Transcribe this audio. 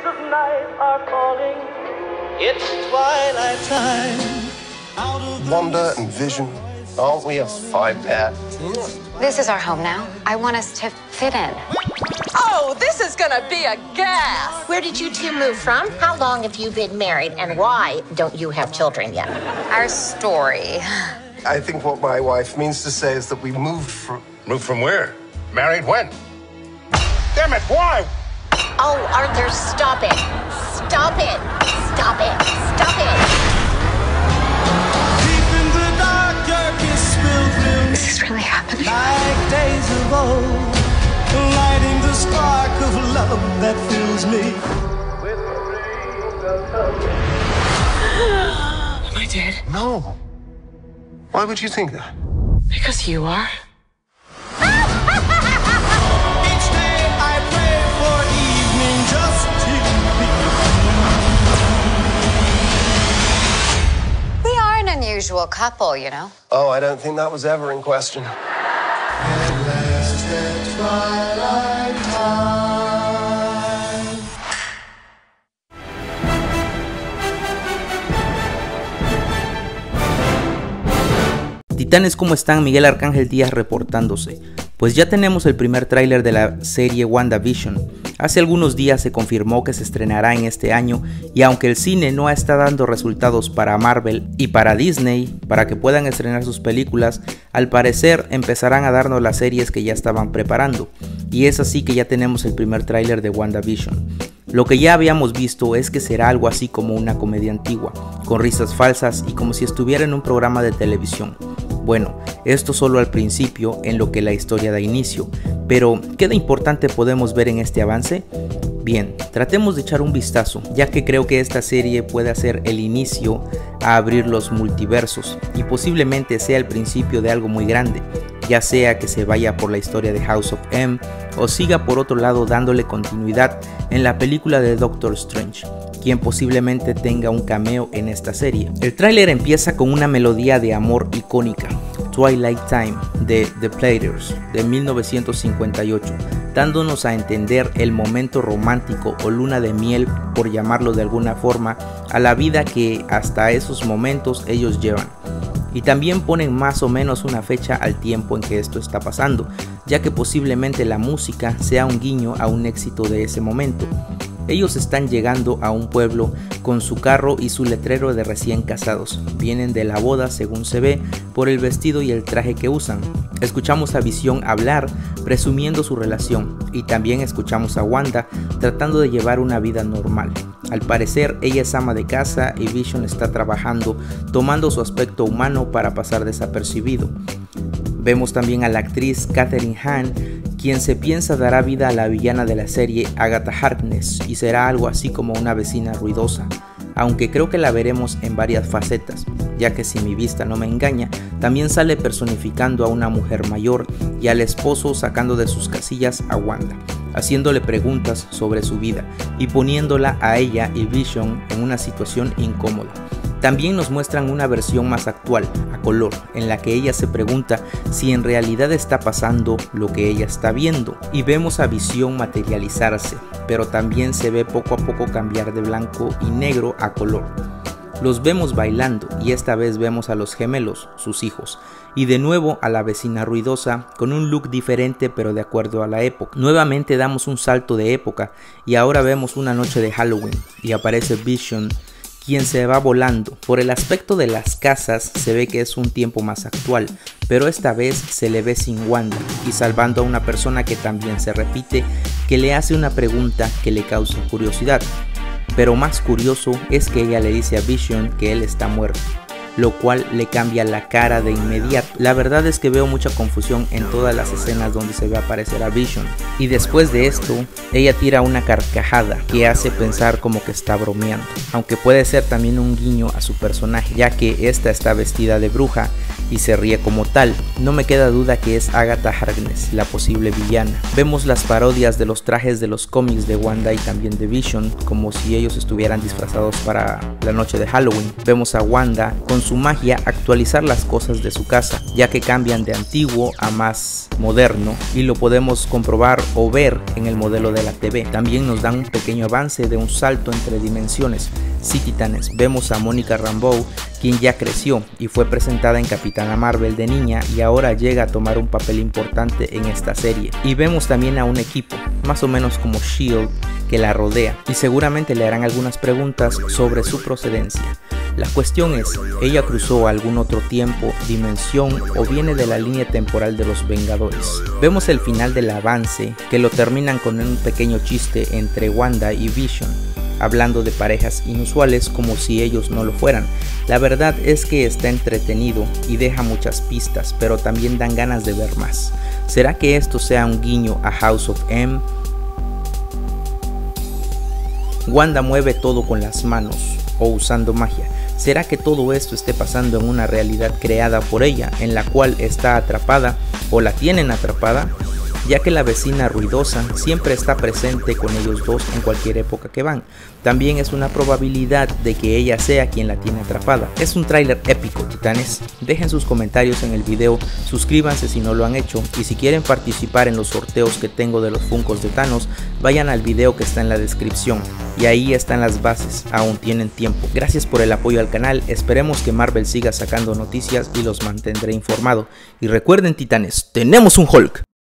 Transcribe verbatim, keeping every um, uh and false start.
of night are falling. It's twilight time. Wanda and Vision, aren't we a five pair? This is our home now. I want us to fit in. Oh, this is gonna be a gas! Where did you two move from? How long have you been married? And why don't you have children yet? Our story. I think what my wife means to say is that we moved from... Moved from where? Married when? Damn it, why? Oh, Arthur, stop it. Stop it. Stop it. Stop it. Deep in the dark, darkest spilled This is really happening. like days of old, lighting the spark of love that fills me. Am I dead? No. Why would you think that? Because you are. Each day I pray for evening just to be. We are an unusual couple, you know. Oh, I don't think that was ever in question. Titanes, ¿cómo están? Miguel Arcángel Díaz reportándose. Pues ya tenemos el primer tráiler de la serie WandaVision. Hace algunos días se confirmó que se estrenará en este año, y aunque el cine no está dando resultados para Marvel y para Disney para que puedan estrenar sus películas, al parecer empezarán a darnos las series que ya estaban preparando, y es así que ya tenemos el primer tráiler de WandaVision. Lo que ya habíamos visto es que será algo así como una comedia antigua, con risas falsas y como si estuviera en un programa de televisión. Bueno, esto solo al principio, en lo que la historia da inicio, pero ¿qué de importante podemos ver en este avance? Bien, tratemos de echar un vistazo, ya que creo que esta serie puede ser el inicio a abrir los multiversos y posiblemente sea el principio de algo muy grande, ya sea que se vaya por la historia de House of M o siga por otro lado dándole continuidad en la película de Doctor Strange, quien posiblemente tenga un cameo en esta serie. El tráiler empieza con una melodía de amor icónica, Twilight Time de The Platters de mil novecientos cincuenta y ocho, dándonos a entender el momento romántico o luna de miel, por llamarlo de alguna forma, a la vida que hasta esos momentos ellos llevan. Y también ponen más o menos una fecha al tiempo en que esto está pasando, ya que posiblemente la música sea un guiño a un éxito de ese momento. Ellos están llegando a un pueblo con su carro y su letrero de recién casados. Vienen de la boda, según se ve, por el vestido y el traje que usan. Escuchamos a Vision hablar, presumiendo su relación, y también escuchamos a Wanda tratando de llevar una vida normal. Al parecer, ella es ama de casa y Vision está trabajando, tomando su aspecto humano para pasar desapercibido. Vemos también a la actriz Kathryn Hahn, quien se piensa dará vida a la villana de la serie, Agatha Harkness, y será algo así como una vecina ruidosa, aunque creo que la veremos en varias facetas, ya que si mi vista no me engaña, también sale personificando a una mujer mayor y al esposo sacando de sus casillas a Wanda, haciéndole preguntas sobre su vida y poniéndola a ella y Vision en una situación incómoda. También nos muestran una versión más actual, a color, en la que ella se pregunta si en realidad está pasando lo que ella está viendo, y vemos a Vision materializarse, pero también se ve poco a poco cambiar de blanco y negro a color. Los vemos bailando y esta vez vemos a los gemelos, sus hijos, y de nuevo a la vecina ruidosa con un look diferente pero de acuerdo a la época. Nuevamente damos un salto de época y ahora vemos una noche de Halloween y aparece Vision, quien se va volando. Por el aspecto de las casas se ve que es un tiempo más actual, pero esta vez se le ve sin Wanda y salvando a una persona que también se repite, que le hace una pregunta que le causa curiosidad. Pero más curioso es que ella le dice a Vision que él está muerto, lo cual le cambia la cara de inmediato. La verdad es que veo mucha confusión en todas las escenas donde se ve aparecer a Vision, y después de esto ella tira una carcajada que hace pensar como que está bromeando, aunque puede ser también un guiño a su personaje, ya que esta está vestida de bruja y se ríe como tal. No me queda duda que es Agatha Harkness, la posible villana. Vemos las parodias de los trajes de los cómics de Wanda y también de Vision, como si ellos estuvieran disfrazados para la noche de Halloween. Vemos a Wanda con su magia actualizar las cosas de su casa, ya que cambian de antiguo a más moderno, y lo podemos comprobar o ver en el modelo de la T V. También nos dan un pequeño avance de un salto entre dimensiones. Sí, titanes, vemos a Monica Rambeau, quien ya creció y fue presentada en Capitana Marvel de niña y ahora llega a tomar un papel importante en esta serie. Y vemos también a un equipo, más o menos como Shield, que la rodea y seguramente le harán algunas preguntas sobre su procedencia. La cuestión es, ¿ella cruzó algún otro tiempo, dimensión o viene de la línea temporal de los Vengadores? Vemos el final del avance, que lo terminan con un pequeño chiste entre Wanda y Vision, hablando de parejas inusuales como si ellos no lo fueran. La verdad es que está entretenido y deja muchas pistas, pero también dan ganas de ver más. ¿Será que esto sea un guiño a House of M? Wanda mueve todo con las manos o usando magia. ¿Será que todo esto esté pasando en una realidad creada por ella, en la cual está atrapada o la tienen atrapada? Ya que la vecina ruidosa siempre está presente con ellos dos en cualquier época que van. También es una probabilidad de que ella sea quien la tiene atrapada. Es un tráiler épico, titanes. Dejen sus comentarios en el video, suscríbanse si no lo han hecho, y si quieren participar en los sorteos que tengo de los Funkos de Thanos, vayan al video que está en la descripción. Y ahí están las bases, aún tienen tiempo. Gracias por el apoyo al canal, esperemos que Marvel siga sacando noticias y los mantendré informado. Y recuerden, titanes, tenemos un Hulk.